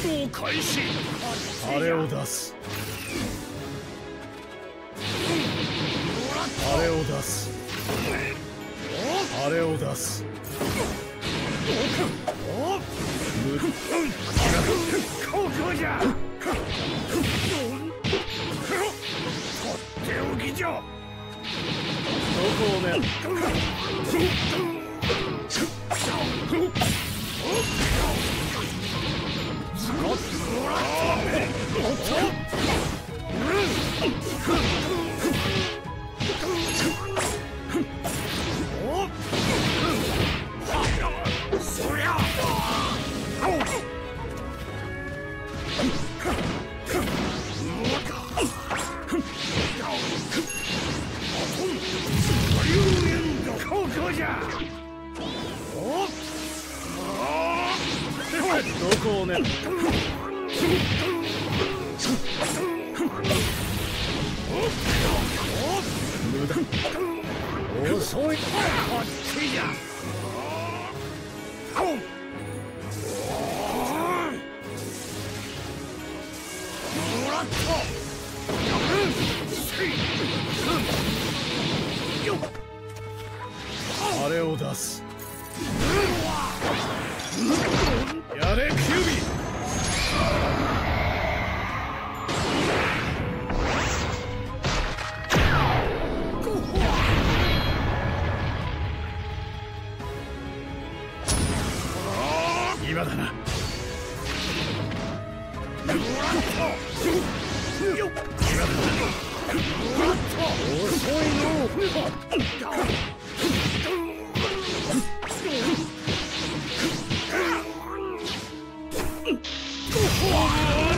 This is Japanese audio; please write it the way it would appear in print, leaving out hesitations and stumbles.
動開始。 あれを出す。あれを出す。あれを出す。 ここじゃ。とっておきじゃ。 どこをね。 そりゃ。ここじゃ。 どこをね。無駄。遅い。 こっちじゃ。もらった。 あれを出す。やれキュービー。今だな。遅いの。 うわ